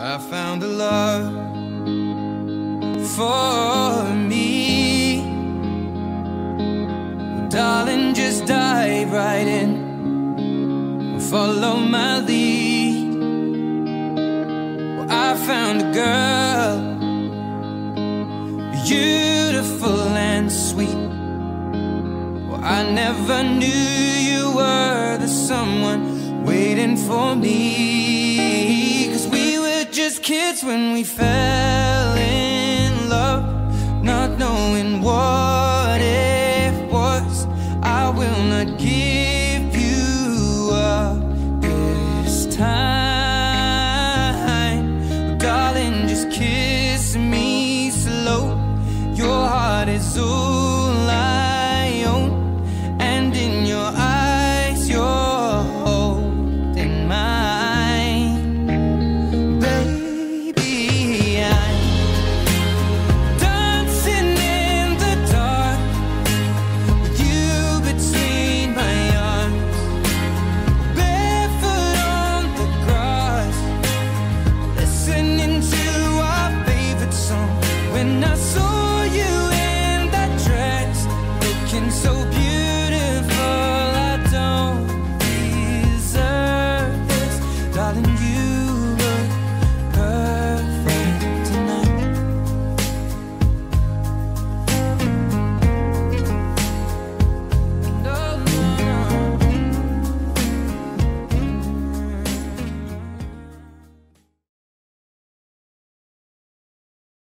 I found a love for me. Well, darling, just dive right in, follow my lead. Well, I found a girl, beautiful and sweet. Well, I never knew you were the someone waiting for me. 'Cause we were just kids when we fell in love, not knowing what it was. I will not give you up this time. But darling, just kiss me slow. Your heart is over.